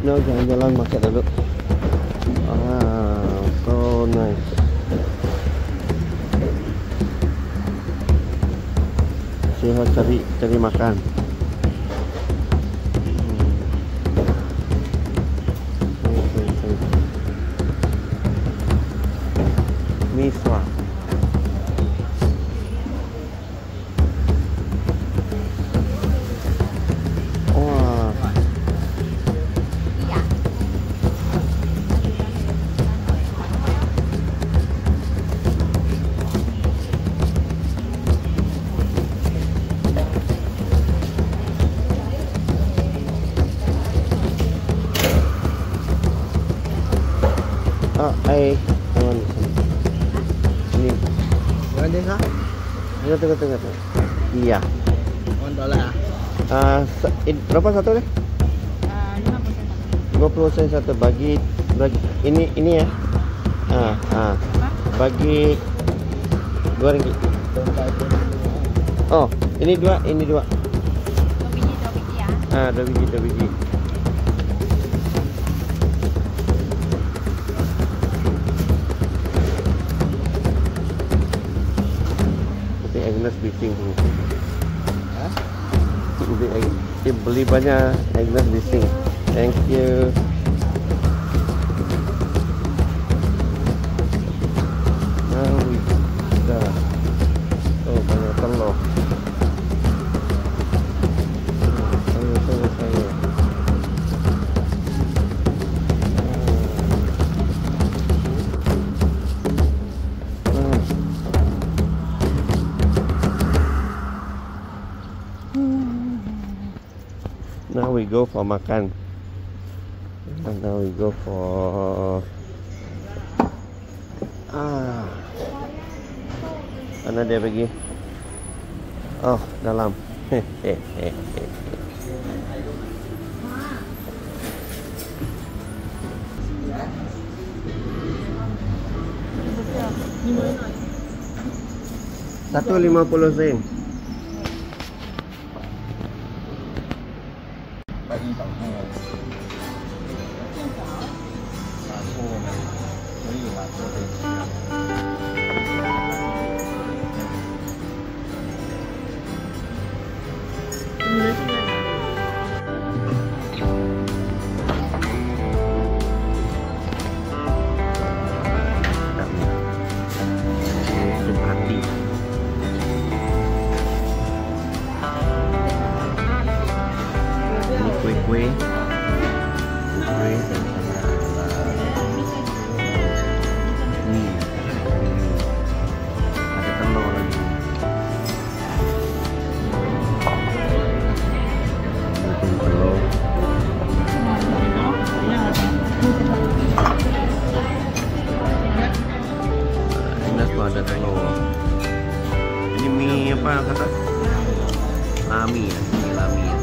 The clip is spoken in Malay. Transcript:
No, jalan-jalan makan dulu. Ah, so nice. Saya cari makan. Miswa. Wah. Teman. Ini. Berapa kah? Tengah. Iya. $1. Berapa satu deh? 50 sen satu. Bagi ini ya. Bagi $2. Oh, ini dua. 2 biji ya. 2 biji. Tapi Agnes bising. Beli banyak, Agnes bising. Thank you. Now we got banyak telur. Sayur. Now we go for makan. And now we go for mana dia pergi? Oh, dalam. Satu 50 sen. Kue ada telur lagi. Telur. Ini tuh ada telur. Ini mie apa kata? Lami ya, mie lami ya.